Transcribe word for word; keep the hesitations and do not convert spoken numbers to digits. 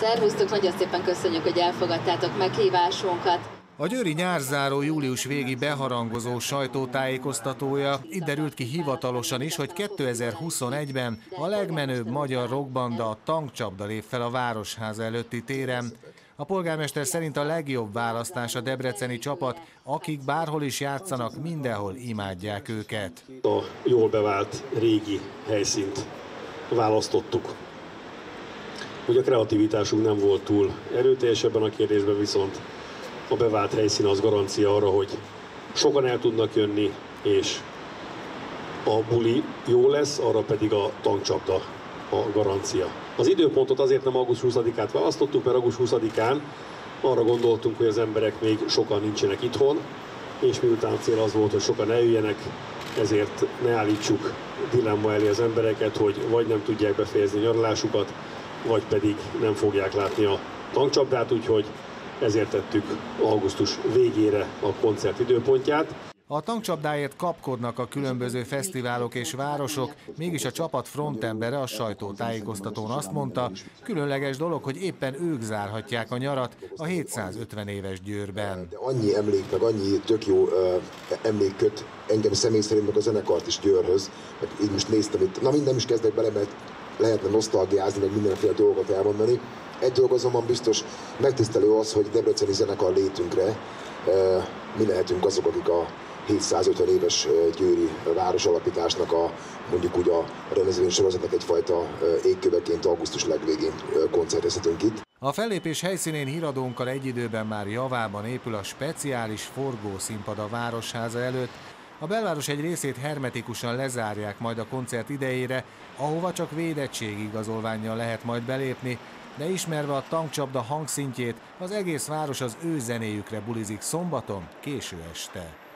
Szervusztok, nagyon szépen köszönjük, hogy elfogadtátok meghívásunkat. A győri nyárzáró július végi beharangozó sajtótájékoztatója itt derült ki hivatalosan is, hogy kétezer-huszonegyben a legmenőbb magyar rockbanda, a Tankcsapda lép fel a Városháza előtti téren. A polgármester szerint a legjobb választás a debreceni csapat, akik bárhol is játszanak, mindenhol imádják őket. A jól bevált régi helyszínt választottuk. Ugye a kreativitásunk nem volt túl erőteljes ebben a kérdésben, viszont a bevált helyszín az garancia arra, hogy sokan el tudnak jönni, és a buli jó lesz, arra pedig a Tankcsapda a garancia. Az időpontot azért nem augusztus huszadikát választottuk, mert augusztus huszadikán arra gondoltunk, hogy az emberek még sokan nincsenek itthon, és miután a cél az volt, hogy sokan eljöjjenek, ezért ne állítsuk dilemma elé az embereket, hogy vagy nem tudják befejezni nyaralásukat, vagy pedig nem fogják látni a Tankcsapdát, úgyhogy ezért tettük augusztus végére a koncert időpontját. A Tankcsapdáért kapkodnak a különböző fesztiválok és városok, mégis a csapat frontembere a sajtótájékoztatón azt mondta, különleges dolog, hogy éppen ők zárhatják a nyarat a hétszázötven éves Győrben. De annyi emlék, meg annyi tök jó uh, emlék köt engem személy szerint, meg a zenekart is Győrhöz. Meg így most néztem itt, na minden is kezdek bele, mert lehetne nosztalgiázni, meg mindenféle dolgokat elmondani. Egy dolog azonban biztos, megtisztelő az, hogy debreceni zenekar létünkre uh, mi lehetünk azok, akik a hétszázötven éves győri városalapításnak a mondjuk úgy a rendezvény sorozatnak egyfajta égköveként augusztus legvégén koncertezhetünk itt. A fellépés helyszínén híradónkkal egy időben már javában épül a speciális forgószínpad a Városháza előtt. A belváros egy részét hermetikusan lezárják majd a koncert idejére, ahova csak védettségigazolvánnyal lehet majd belépni, de ismerve a Tankcsapda hangszintjét, az egész város az ő zenéjükre bulizik szombaton késő este.